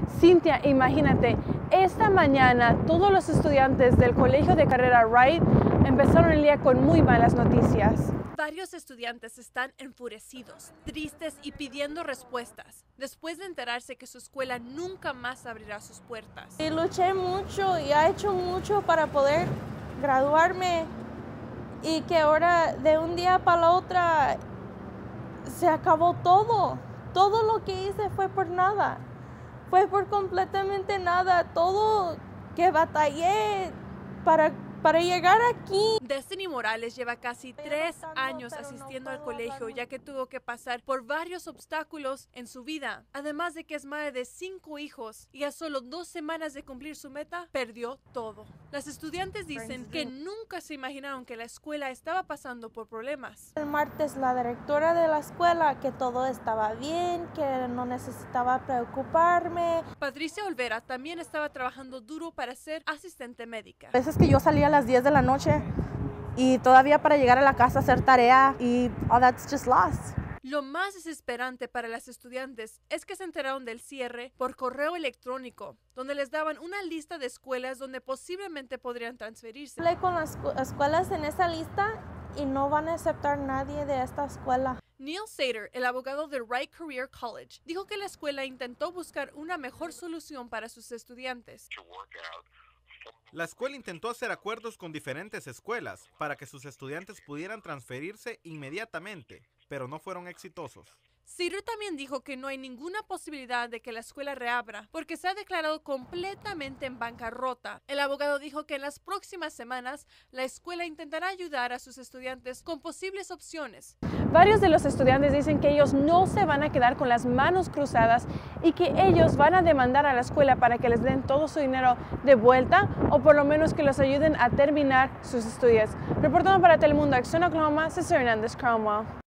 Cintia, imagínate, esta mañana todos los estudiantes del Colegio de Carrera Wright empezaron el día con muy malas noticias. Varios estudiantes están enfurecidos, tristes y pidiendo respuestas, después de enterarse que su escuela nunca más abrirá sus puertas. Y luché mucho y he hecho mucho para poder graduarme y que ahora de un día para el otro se acabó todo. Todo lo que hice fue por nada. Fue por completamente nada. Todo que batallé para llegar aquí. Destiny Morales lleva casi 3 años asistiendo al colegio, ya que tuvo que pasar por varios obstáculos en su vida. Además de que es madre de 5 hijos y a solo 2 semanas de cumplir su meta, perdió todo. Las estudiantes dicen que nunca se imaginaron que la escuela estaba pasando por problemas. El martes la directora de la escuela que todo estaba bien, que no necesitaba preocuparme. Patricia Olvera también estaba trabajando duro para ser asistente médica. A veces que yo salía a las 10 de la noche y todavía para llegar a la casa a hacer tarea y all that's just lost. Lo más desesperante para las estudiantes es que se enteraron del cierre por correo electrónico, donde les daban una lista de escuelas donde posiblemente podrían transferirse. Hablé con las escuelas en esa lista y no van a aceptar nadie de esta escuela. Neil Sater, el abogado de Wright Career College, dijo que la escuela intentó buscar una mejor solución para sus estudiantes. La escuela intentó hacer acuerdos con diferentes escuelas para que sus estudiantes pudieran transferirse inmediatamente, pero no fueron exitosos. Sater también dijo que no hay ninguna posibilidad de que la escuela reabra porque se ha declarado completamente en bancarrota. El abogado dijo que en las próximas semanas la escuela intentará ayudar a sus estudiantes con posibles opciones. Varios de los estudiantes dicen que ellos no se van a quedar con las manos cruzadas y que ellos van a demandar a la escuela para que les den todo su dinero de vuelta o por lo menos que los ayuden a terminar sus estudios. Reportando para Telemundo Acción Oklahoma, César Hernández Cromwell.